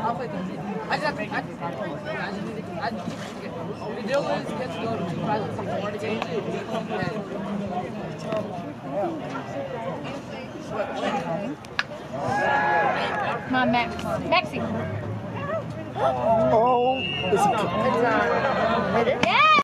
The deal is get to go to 2 5 6 more to get My Mexico. Oh, it's a Yeah.